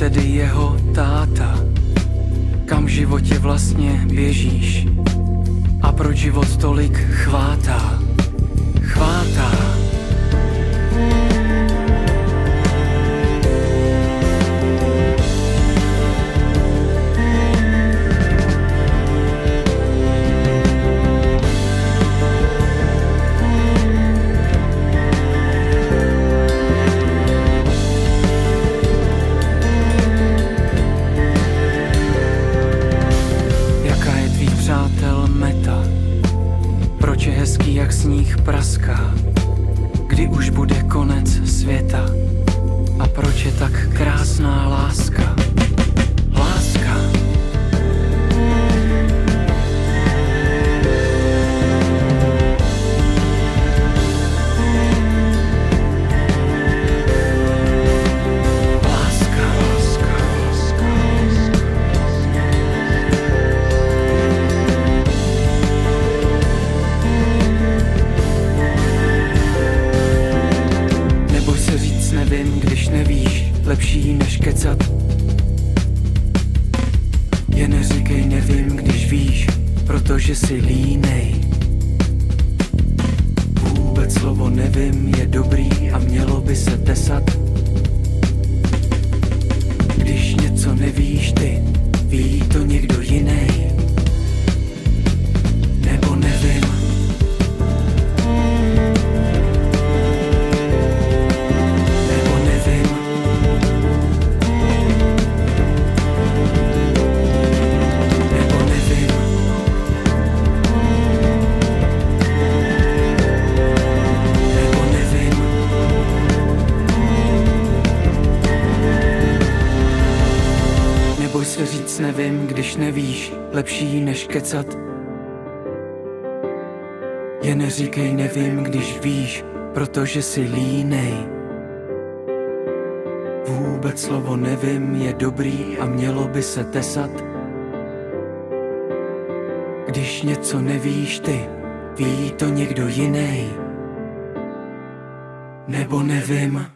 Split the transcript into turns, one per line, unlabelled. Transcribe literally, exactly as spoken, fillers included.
tedy jeho táta? Kam v životě vlastně běžíš? A proč život tolik chvátá? Chvátá. Přátel meta, proč je hezký jak sníh praská, kdy už bude konec světa, a proč je tak krásná láska, láska. Nevím, když nevíš, lepší než kecat. Jen neříkej nevím, když víš, protože jsi línej. Vůbec slovo nevím je dobrý a mělo by se tesat. Když něco nevíš ty, ví to někdo jiný. Nebo nevím. Neboj se říct nevím, když nevíš, lepší než kecat. Jen neříkej nevím, když víš, protože jsi línej. Vůbec slovo nevím je dobrý a mělo by se tesat. Když něco nevíš ty, ví to někdo jiný. Nebo nevím.